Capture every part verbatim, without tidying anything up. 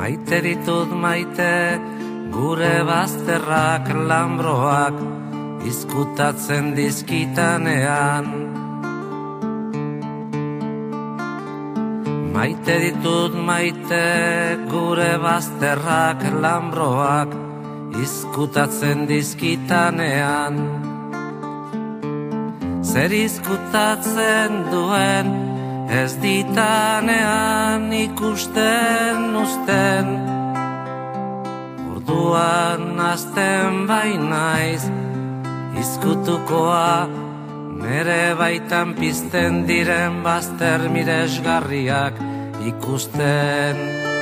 Maite ditut maite, gure bazterrak lambroak izkutatzen dizkitanean. Maite ditut maite, gure bazterrak lambroak izkutatzen dizkitanean. Zer izkutatzen duen ez ditanean ikusten uzten. Orduan azten bainaiz izkutukoa, nere baitan pizten diren bazter miresgarriak ikusten.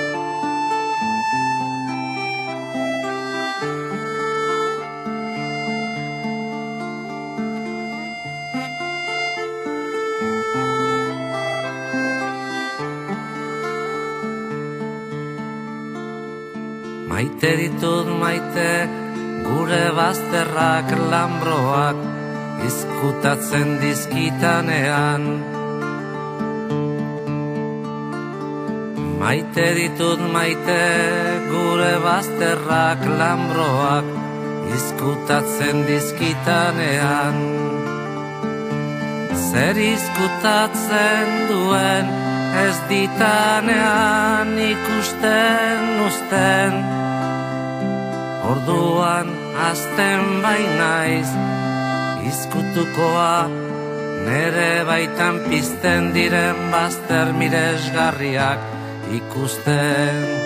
Maite ditut maite, gure bazterrak lambroak izkutatzen dizkitanean. Maite ditut maite, gure bazterrak lambroak izkutatzen dizkitanean. Zer izkutatzen duen ez ditanean ikusten uzten. Orduan azten bainaiz izkutukoa, nere baitan pizten diren bazter miresgarriak ikusten.